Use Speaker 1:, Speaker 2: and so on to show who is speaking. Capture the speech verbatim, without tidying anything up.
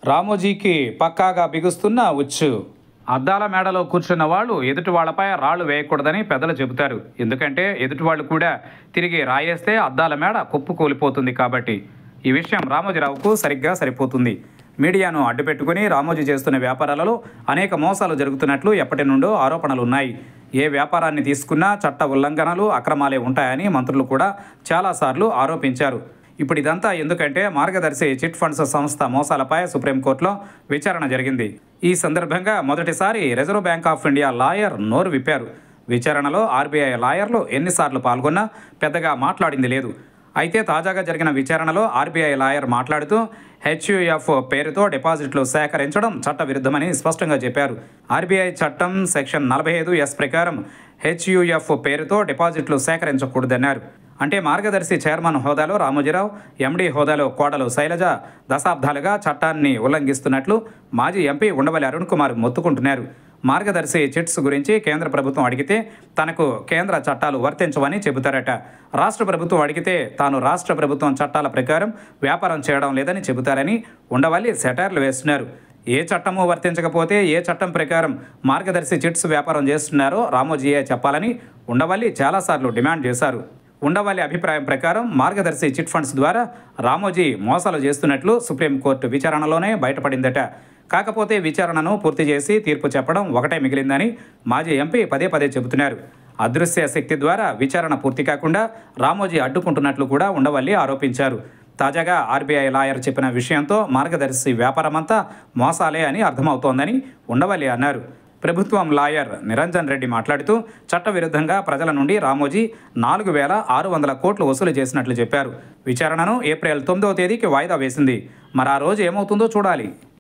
Speaker 1: రామోజీకి పక్కాగా బిగుస్తున్న ఉచ్చు. అద్దాల మేడలో కూర్చున్న వాళ్ళు ఎదుటి వాళ్ళపై రాళ్లు వేయకూడదని పెద్దలు చెబుతారు. ఎందుకంటే ఎదుటి వాళ్ళు కూడా తిరిగి రాయేస్తే అద్దాల మేడ కుప్పకూలిపోతుంది కాబట్టి. ఈ విషయం రామోజీరావుకు సరిగ్గా సరిపోతుంది. మీడియాను అడ్డుపెట్టుకుని రామోజీ చేస్తున్న వ్యాపారాలలో అనేక మోసాలు జరుగుతున్నట్లు ఎప్పటి నుండో ఆరోపణలున్నాయి. ఏ వ్యాపారాన్ని తీసుకున్నా చట్ట ఉల్లంఘనలు, అక్రమాలే ఉంటాయని మంత్రులు కూడా చాలాసార్లు ఆరోపించారు. ఇప్పుడు ఇదంతా ఎందుకంటే మార్గదర్శి చిట్ ఫండ్స్ సంస్థ మోసాలపై సుప్రీంకోర్టులో విచారణ జరిగింది. ఈ సందర్భంగా మొదటిసారి Reserve Bank of India lawyer నోరు విప్పారు. విచారణలో ఆర్బీఐ లాయర్లు ఎన్నిసార్లు పాల్గొన్నా పెద్దగా మాట్లాడింది లేదు. అయితే తాజాగా జరిగిన విచారణలో ఆర్బీఐ లాయర్ మాట్లాడుతూ హెచ్యుఎఫ్ పేరుతో డిపాజిట్లు సేకరించడం చట్టవిరుద్ధమని స్పష్టంగా చెప్పారు. ఆర్బీఐ చట్టం సెక్షన్ నలభై ఐదు ఎస్ ప్రకారం హెచ్యుఎఫ్ పేరుతో డిపాజిట్లు సేకరించకూడదన్నారు. అంటే మార్గదర్శి చైర్మన్ హోదాలో రామోజీరావు, ఎండీ హోదాలో కోడలు శైలజ దశాబ్దాలుగా చట్టాన్ని ఉల్లంఘిస్తున్నట్లు మాజీ ఎంపీ ఉండవల్లి అరుణ్ కుమార్ మొత్తుకుంటున్నారు. మార్గదర్శి చిట్స్ గురించి కేంద్ర ప్రభుత్వం అడిగితే తనకు కేంద్ర చట్టాలు వర్తించవని చెబుతారట. రాష్ట్ర ప్రభుత్వం అడిగితే తాను రాష్ట్ర ప్రభుత్వం చట్టాల ప్రకారం వ్యాపారం చేయడం లేదని చెబుతారని ఉండవల్లి సెటైర్లు వేస్తున్నారు. ఏ చట్టము వర్తించకపోతే ఏ చట్టం ప్రకారం మార్గదర్శి చిట్స్ వ్యాపారం చేస్తున్నారో రామోజీయే చెప్పాలని ఉండవల్లి చాలాసార్లు డిమాండ్ చేశారు. ఉండవల్లి అభిప్రాయం ప్రకారం మార్గదర్శి చిట్ ఫండ్స్ ద్వారా రామోజీ మోసాలు చేస్తున్నట్లు సుప్రీంకోర్టు విచారణలోనే బయటపడిందట. కాకపోతే విచారణను పూర్తి చేసి తీర్పు చెప్పడం ఒకటే మిగిలిందని మాజీ ఎంపీ పదే పదే చెబుతున్నారు. అదృశ్య శక్తి ద్వారా విచారణ పూర్తి కాకుండా రామోజీ అడ్డుకుంటున్నట్లు కూడా ఉండవల్లి ఆరోపించారు. తాజాగా ఆర్బీఐ లాయర్ చెప్పిన విషయంతో మార్గదర్శి వ్యాపారమంతా మోసాలే అని అర్థమవుతోందని ఉండవల్లి అన్నారు. ప్రభుత్వం లాయర్ నిరంజన్ రెడ్డి మాట్లాడుతూ చట్టవిరుద్ధంగా ప్రజల నుండి రామోజీ నాలుగు వేల ఆరు వందల కోట్లు వసూలు చేసినట్లు చెప్పారు. విచారణను ఏప్రిల్ తొమ్మిదవ తేదీకి వాయిదా వేసింది. మరి ఆ రోజు ఏమవుతుందో చూడాలి.